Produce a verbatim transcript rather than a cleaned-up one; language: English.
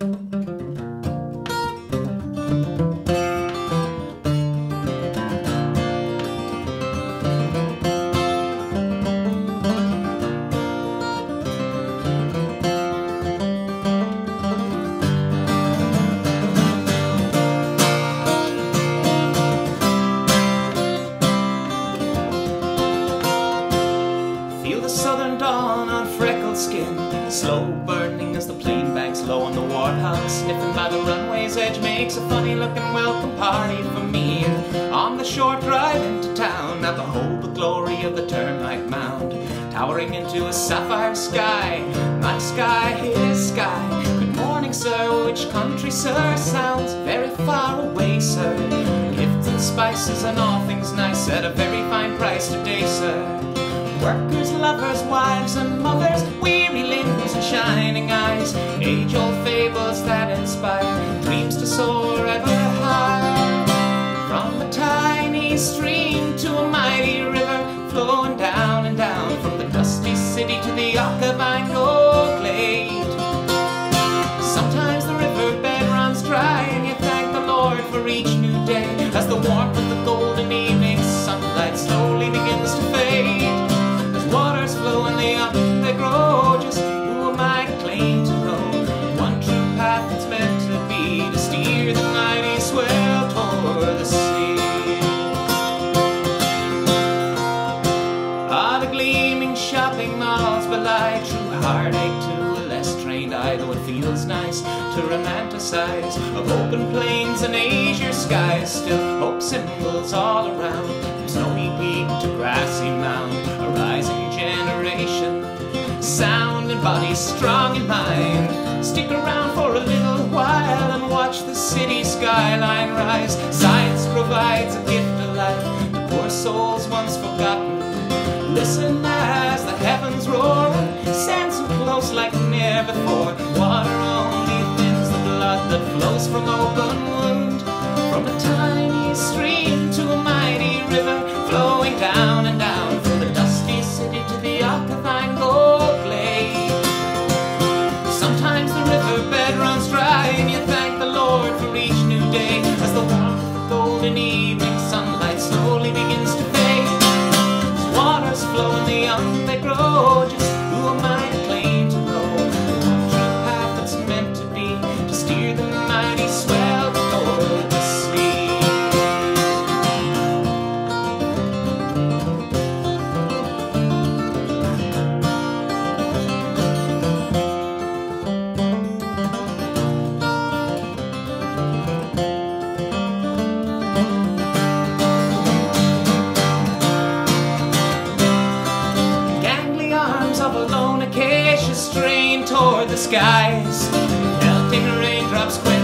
Southern dawn on freckled skin, slow burning as the plain banks low, and the warthog sniffing by the runway's edge makes a funny looking welcome party for me. And on the short drive into town, I behold the glory of the Turnpike Mound, towering into a sapphire sky, my sky, his sky. Good morning, sir, which country, sir? Sounds very far away, sir. Gifts and spices and all things nice at a very fine price today, sir. Workers, lovers, wives and mothers, weary limbs and shining eyes, age-old fables that inspire dreams to soar ever high. From a tiny stream to a mighty river, flowing down and down, from the dusty city to the Okavango glade. Sometimes the riverbed runs dry, and you thank the Lord for each new day, as the warmth of the golden evening sunlight slowly begins to fade. Waters flow and they up they grow, just who am I to claim to know one true path that's meant to be, to steer the mighty swell toward the sea. Ah, the gleaming shopping malls belie true heartache to a less trained eye, though it feels nice to romanticize of open plains and azure skies. Still hope symbols all around, from snowy peak to grassy mound, a rising generation, sound and body strong in mind. Stick around for a little while and watch the city skyline rise. Science provides a gift of life to poor souls once forgotten. Listen as the heavens roar, sands so close like ne'er before. Water only thins the blood that flows from open wound, from a tiny stream to a mighty river, flowing down and down, from the dusty city to the Okavango glade. Sometimes the riverbed runs dry, and you thank the Lord for each new day, as the warmth of the golden evening sunlight slowly begins to fade. As waters flow and the young they grow, just who am I to claim to know one true path that's meant to be, to steer the mighty swell toward the sea. Of a lone acacia strain toward the skies, melting raindrops quench